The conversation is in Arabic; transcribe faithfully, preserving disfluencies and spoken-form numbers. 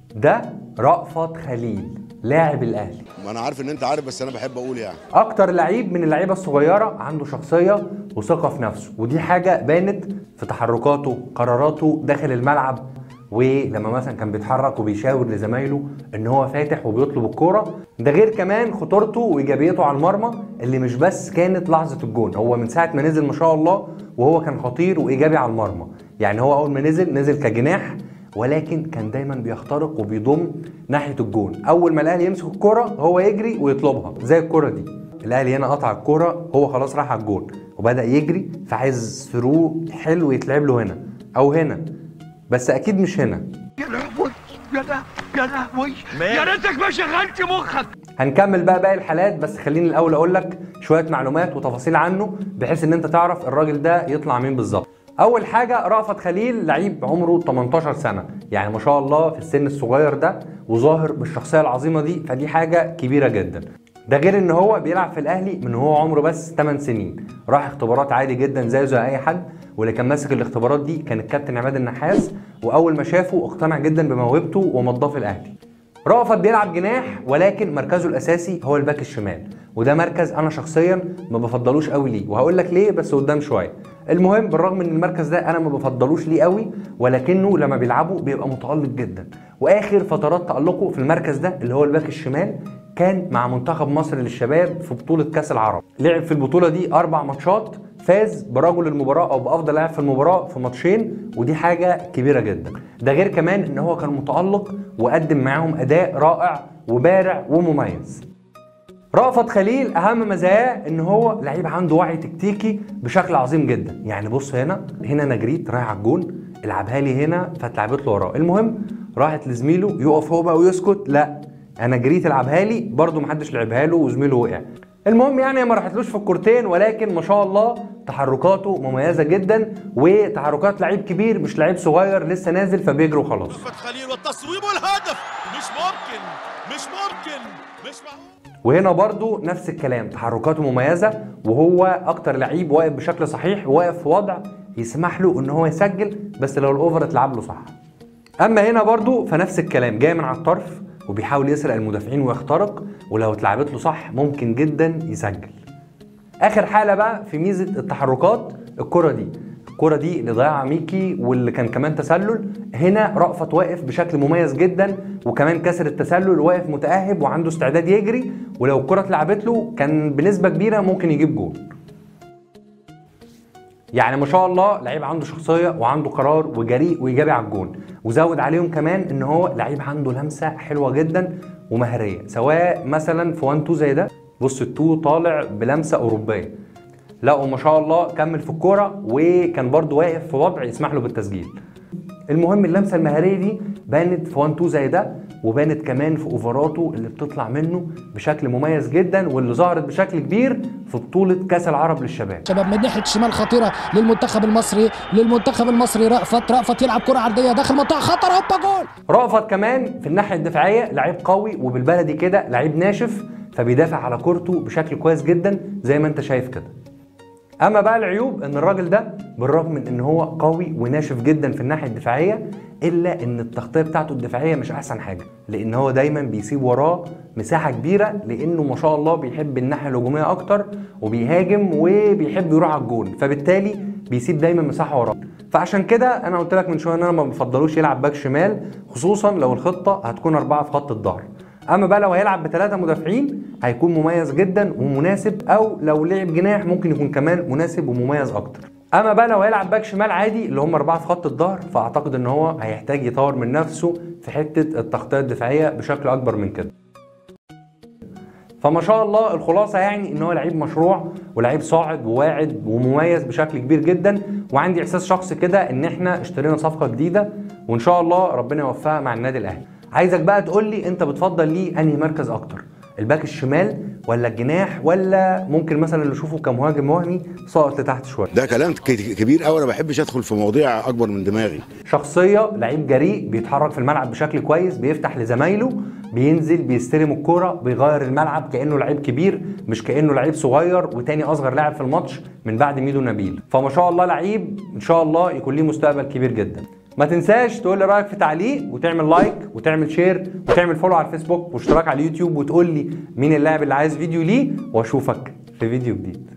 ده رأفت خليل لاعب الاهلي. ما انا عارف ان انت عارف، بس انا بحب اقول يعني اكتر لعيب من اللعيبه الصغيره عنده شخصيه وثقه في نفسه، ودي حاجه بانت في تحركاته، قراراته داخل الملعب، ولما مثلا كان بيتحرك وبيشاور لزمايله ان هو فاتح وبيطلب الكوره. ده غير كمان خطورته وايجابيته على المرمى اللي مش بس كانت لحظه الجون، هو من ساعه ما نزل ما شاء الله وهو كان خطير وايجابي على المرمى. يعني هو اول ما نزل نزل كجناح، ولكن كان دايما بيخترق وبيضم ناحيه الجون. اول ما الاهلي يمسك الكوره هو يجري ويطلبها، زي الكوره دي الاهلي هنا قطع الكوره، هو خلاص راح على الجون وبدا يجري، فعايز ثرو حلو يتلعب له هنا او هنا، بس اكيد مش هنا. يا لهوي يا لهوي يا لهوي يا ريتك ما شغلت مخك. هنكمل بقى باقي الحالات، بس خليني الاول اقول لك شويه معلومات وتفاصيل عنه بحيث ان انت تعرف الراجل ده يطلع مين بالظبط. اول حاجه رأفت خليل لعيب عمره تمنتاشر سنه، يعني ما شاء الله في السن الصغير ده وظاهر بالشخصيه العظيمه دي، فدي حاجه كبيره جدا. ده غير ان هو بيلعب في الاهلي من هو عمره بس تمن سنين، راح اختبارات عادي جدا زيه زي اي حد، واللي كان ماسك الاختبارات دي كان الكابتن عماد النحاس، واول ما شافه اقتنع جدا بموهبته ومضاه في الاهلي. رأفت بيلعب جناح، ولكن مركزه الاساسي هو الباك الشمال، وده مركز انا شخصيا ما بفضلوش قوي ليه، وهقول لك ليه بس قدام شويه. المهم بالرغم ان المركز ده انا ما بفضلوش ليه قوي، ولكنه لما بيلعبه بيبقى متألق جدا، واخر فترات تألقه في المركز ده اللي هو الباك الشمال كان مع منتخب مصر للشباب في بطولة كاس العرب. لعب في البطولة دي اربع ماتشات، فاز برجل المباراة او بافضل لاعب في المباراة في ماتشين، ودي حاجة كبيرة جدا. ده غير كمان ان هو كان متألق وقدم معاهم اداء رائع وبارع ومميز. رأفت خليل اهم مزاياه ان هو لعيب عنده وعي تكتيكي بشكل عظيم جدا. يعني بص هنا هنا انا جريت رايح على الجون، العبها لي هنا فاتلعبت له وراه، المهم راحت لزميله يقف هو بقى ويسكت، لا انا جريت العبها لي برده محدش لعبها له وزميله وقع. المهم يعني ما راحتلوش في الكورتين، ولكن ما شاء الله تحركاته مميزه جدا، وتحركات لعيب كبير مش لعيب صغير لسه نازل فبيجري وخلاص. رأفت خليل والتصويب والهدف، مش ممكن مش ممكن مش معقول. وهنا برضو نفس الكلام، تحركاته مميزه، وهو اكتر لعيب واقف بشكل صحيح، واقف في وضع يسمح له ان هو يسجل بس لو الاوفر اتلعب له صح. اما هنا برضو فنفس الكلام، جاي من على الطرف وبيحاول يسرق المدافعين ويخترق، ولو اتلعبت له صح ممكن جدا يسجل. اخر حاله بقى في ميزه التحركات الكره دي، الكره دي اللي ضيعها ميكي واللي كان كمان تسلل. هنا رأفت واقف بشكل مميز جدا، وكمان كسر التسلل، واقف متأهب وعنده استعداد يجري، ولو الكره اتلعبت له كان بنسبه كبيره ممكن يجيب جول. يعني ما شاء الله لعيب عنده شخصيه وعنده قرار وجريء وايجابي على الجون، وزود عليهم كمان ان هو لعيب عنده لمسه حلوه جدا ومهاريه، سواء مثلا في واحد اتنين زي ده، بص التو طالع بلمسه اوروبيه، لا وما شاء الله كمل في الكوره وكان برده واقف في وضع يسمح له بالتسجيل. المهم اللمسه المهاريه دي بانت في واحد اتنين زي ده، وبانت كمان في اوفراته اللي بتطلع منه بشكل مميز جدا، واللي ظهرت بشكل كبير في بطوله كاس العرب للشباب. شباب من ناحيه الشمال خطيره للمنتخب المصري، للمنتخب المصري رأفت رأفت يلعب كره عرضيه داخل منطقه خطر، هوبا جول. رأفت كمان في الناحيه الدفاعيه لعيب قوي، وبالبلدي كده لعيب ناشف، فبيدافع على كورته بشكل كويس جدا زي ما انت شايف كده. اما بقى العيوب ان الراجل ده بالرغم من ان هو قوي وناشف جدا في الناحيه الدفاعيه، الا ان التغطيه بتاعته الدفاعيه مش احسن حاجه، لان هو دايما بيسيب وراه مساحه كبيره، لانه ما شاء الله بيحب الناحيه الهجوميه اكتر وبيهاجم وبيحب يروح على الجون، فبالتالي بيسيب دايما مساحه وراه. فعشان كده انا قلت لك من شويه ان انا ما بفضلوش يلعب باك شمال، خصوصا لو الخطه هتكون اربعه في خط الظهر. اما بقى لو هيلعب بثلاثه مدافعين هيكون مميز جدا ومناسب، او لو لعب جناح ممكن يكون كمان مناسب ومميز اكتر. اما بقى لو هيلعب باك شمال عادي اللي هم اربعه في خط الظهر، فاعتقد ان هو هيحتاج يطور من نفسه في حته التغطيه الدفاعيه بشكل اكبر من كده. فما شاء الله الخلاصه يعني ان هو لعيب مشروع ولعيب صاعد وواعد ومميز بشكل كبير جدا، وعندي احساس شخصي كده ان احنا اشترينا صفقه جديده، وان شاء الله ربنا يوفقها مع النادي الاهلي. عايزك بقى تقول لي انت بتفضل ليه انهي مركز اكتر، الباك الشمال ولا الجناح، ولا ممكن مثلا اللي اشوفه كمهاجم وهمي ساقط لتحت شويه؟ ده كلام كبير قوي، انا ما بحبش ادخل في مواضيع اكبر من دماغي. شخصيه، لعيب جريء، بيتحرك في الملعب بشكل كويس، بيفتح لزمايله، بينزل بيستلم الكوره، بيغير الملعب كانه لعيب كبير مش كانه لعيب صغير وتاني اصغر لاعب في الماتش من بعد ميدو نبيل. فما شاء الله لعيب ان شاء الله يكون ليه مستقبل كبير جدا. ما تنساش تقول لي رايك في تعليق وتعمل لايك وتعمل شير وتعمل فولو على الفيسبوك واشتراك على اليوتيوب وتقول لي مين اللاعب اللي عايز فيديو ليه، واشوفك في فيديو جديد.